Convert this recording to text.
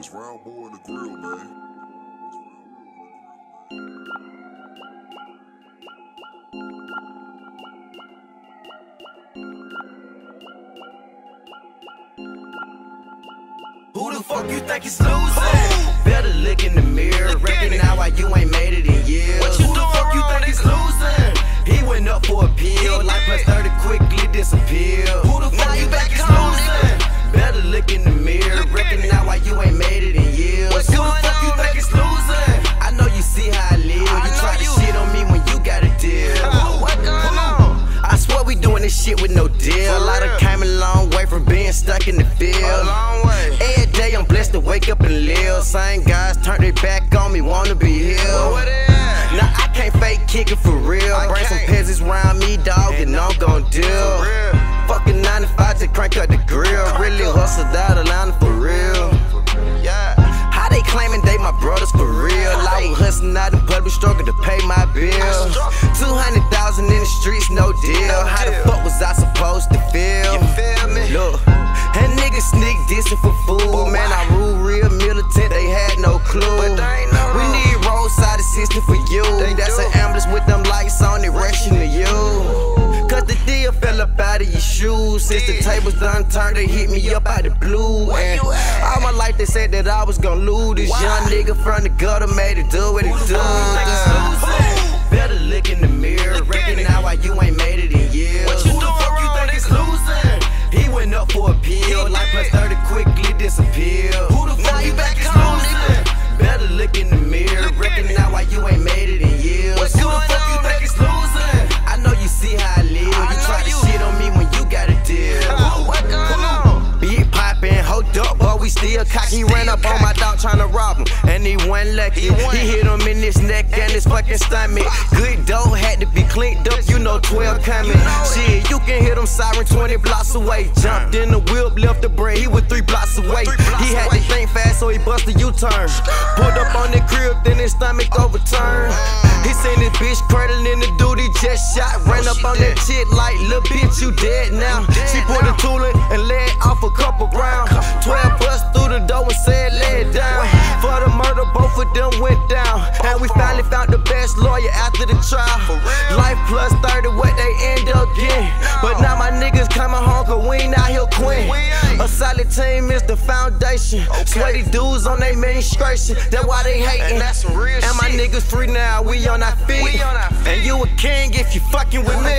It's Round Boy in the Grill, man. Who the fuck you think is losing? Better look in the mirror, reckon now why you ain't made it in years. What you Who the fuck you think is losing? He went up for a pill, life plus 30 quickly disappeared. Who the fuck you think is losing? Better look in the mirror, reckon now why you ain't made it in years. Who the fuck you think is losing? I know you see how I live, you try to shit on me when you got a deal. What going on? I swear we doing this shit with no deal. A lot of came a long way from being stuck in the field. A long way. Every day I'm blessed to wake up and live. Same guys turn their back on me, wanna be healed. Now I can't fake kick it for real. Bring some peasants round me, dog, and I'm gon' deal. Fucking 9 to 5 to crank up the grill. Really hustled out Atlanta for real. How they claiming they my brothers for real? I was hustling out in public, struggle to pay my bills. 200,000 in the streets, no deal. How the fuck was I supposed to feel? Look, and niggas sneak dissing for food. Man, I rule real militant, they had no clue. We need roadside assistance for you. That's an ambulance with them lights on, it rushing to you. Cause the deal fell up out of your shoes. Since the tables done turned, they hit me up out the blue. And all my life they said that I was gonna lose. This young nigga from the gutter made it do what it do. Better look in the mirror, reckon now why you ain't made it in years. Who the fuck you think is losing? He went up for a pill, life plus 30 quickly disappeared. Who the fuck you think is losing? Better look in the mirror, reckon now why you ain't made it in years. Who the fuck you think is losing? I know you see how I live, you try to shit on me when you got a deal. What going on? Big poppin', hold up, but we still cocky. He ran up on my dog tryna rob him, and he wasn't lucky. He hit him in his neck and his fucking stomach. Good dough had to be cleaned up, you know 12 coming. Shit, you can hear them siren 20 blocks away. Jumped in the whip, left the bread, he was 3 blocks away. He had to think fast, so he bust a U-turn. Pulled up on the crib, then his stomach overturned. He seen his bitch cradling the dude, he just shot. Ran up on that shit like, little bitch, you dead now. She pulled the tool in and laid off a couple rounds. 12 bust through the door and said lay it down. For the murder, both of them went down. And we finally found the best lawyer after the trial. Life plus 30, what they end up getting. But now my niggas coming home, cause we ain't out here quitting. A solid team is the foundation. Sweaty dudes on their administration, that's why they hating. And my niggas free now, we on our feet. And you a king if you fucking with me.